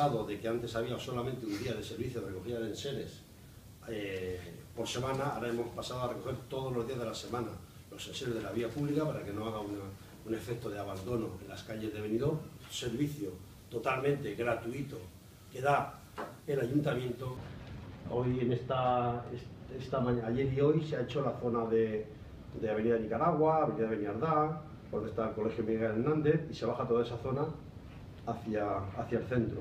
pasado de que antes había solamente un día de servicio de recogida de enseres por semana, ahora hemos pasado a recoger todos los días de la semana los enseres de la vía pública para que no haga un efecto de abandono en las calles de Benidorm. Servicio totalmente gratuito que da el ayuntamiento. Hoy en ayer y hoy se ha hecho la zona de Avenida Nicaragua, Avenida Beniardá, donde está el Colegio Miguel Hernández, y se baja toda esa zona hacia el centro.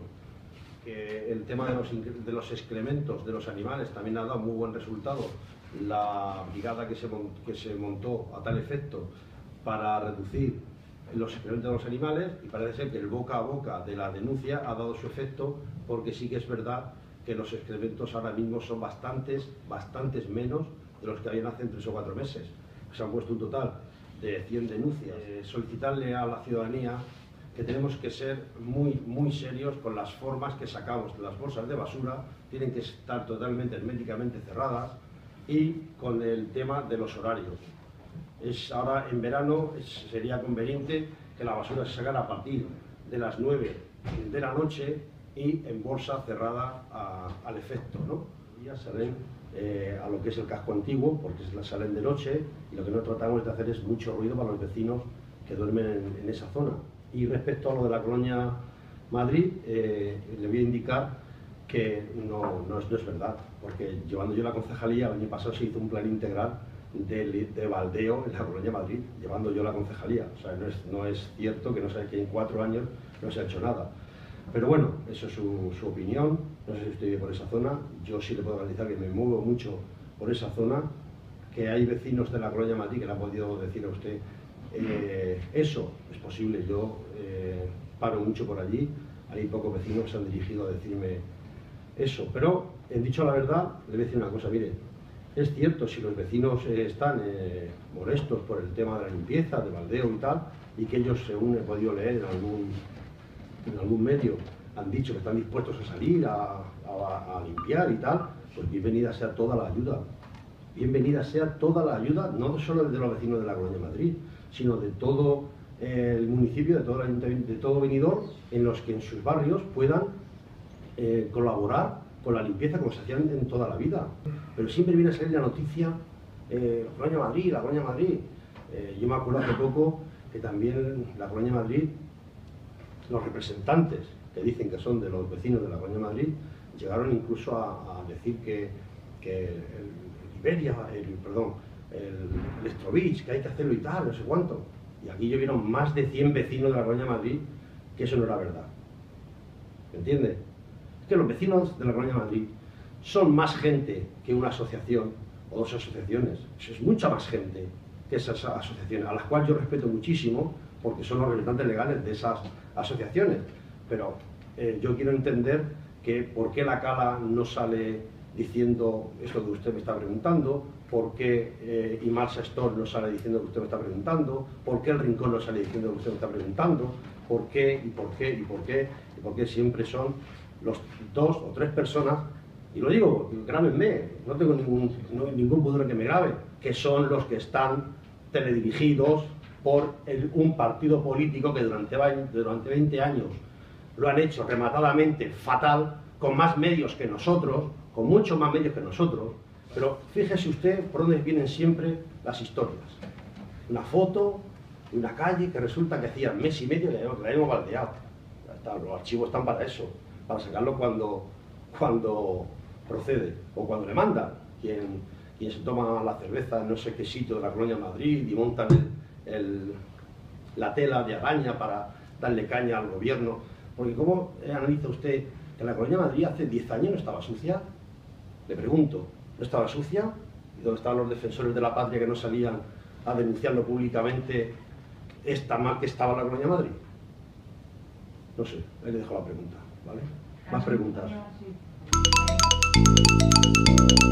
El tema de los excrementos de los animales también ha dado muy buen resultado. La brigada que se montó a tal efecto para reducir los excrementos de los animales, y parece ser que el boca a boca de la denuncia ha dado su efecto, porque sí que es verdad que los excrementos ahora mismo son bastantes menos de los que habían hace 3 o 4 meses. Se han puesto un total de 100 denuncias. Solicitarle a la ciudadanía que tenemos que ser muy serios con las formas que sacamos de las bolsas de basura, tienen que estar totalmente herméticamente cerradas, y con el tema de los horarios. Ahora en verano sería conveniente que la basura se sacara a partir de las 9 de la noche y en bolsa cerrada al efecto, ¿no? Ya salen a lo que es el casco antiguo, porque salen de noche, y lo que no tratamos de hacer es mucho ruido para los vecinos que duermen en esa zona. Y respecto a lo de la Colonia Madrid, le voy a indicar que no es verdad, porque llevando yo la concejalía, el año pasado se hizo un plan integral de baldeo en la Colonia Madrid, llevando yo la concejalía. O sea, no es cierto que en 4 años no se ha hecho nada. Pero bueno, eso es su opinión. No sé si usted vive por esa zona. Yo sí le puedo garantizar que me muevo mucho por esa zona, que hay vecinos de la Colonia Madrid que le han podido decir a usted eso. Es posible, yo paro mucho por allí, hay pocos vecinos que se han dirigido a decirme eso. Pero, en dicho la verdad, le voy a decir una cosa, mire, es cierto, si los vecinos están molestos por el tema de la limpieza, de baldeo y tal, y que ellos, según he podido leer en algún medio, han dicho que están dispuestos a salir a limpiar y tal, pues bienvenida sea toda la ayuda. Bienvenida sea toda la ayuda, no solo de los vecinos de la Colonia Madrid, sino de todo el municipio, de todo el ayuntamiento, de todo Benidorm, en los que en sus barrios puedan colaborar con la limpieza como se hacían en toda la vida. Pero siempre viene a salir la noticia, la Colonia Madrid, la Colonia Madrid. Yo me acuerdo hace poco que también la Colonia Madrid, los representantes que dicen que son de los vecinos de la Colonia Madrid, llegaron incluso a decir que el Estrovich, que hay que hacerlo y tal, no sé cuánto. Y aquí llovieron más de 100 vecinos de la Colonia Madrid que eso no era verdad. ¿Me entiende? Es que los vecinos de la Colonia Madrid son más gente que una asociación o 2 asociaciones. Eso es mucha más gente que esas asociaciones, a las cuales yo respeto muchísimo, porque son los representantes legales de esas asociaciones. Pero yo quiero entender que por qué la Cala no sale diciendo esto que usted me está preguntando, por qué Imarsa Store no sale diciendo lo que usted me está preguntando, por qué el Rincón no sale diciendo lo que usted me está preguntando, por qué siempre son los 2 o 3 personas, y lo digo, grábenme, no tengo ningún pudor en que me graben, que son los que están teledirigidos por un partido político que durante 20 años lo han hecho rematadamente fatal, con más medios que nosotros, con muchos más medios que nosotros. Pero fíjese usted por dónde vienen siempre las historias. Una foto de una calle que resulta que hacía mes y medio que la habíamos baldeado. Los archivos están para eso, para sacarlo cuando procede, o cuando le mandan. Quien se toma la cerveza en no sé qué sitio de la Colonia Madrid y montan la tela de araña para darle caña al gobierno. Porque ¿cómo analiza usted que la Colonia Madrid hace 10 años no estaba sucia? Le pregunto, ¿no estaba sucia? ¿Y dónde estaban los defensores de la patria que no salían a denunciarlo públicamente esta mal que estaba la Colonia Madrid? No sé, ahí le dejo la pregunta, ¿vale? Más preguntas.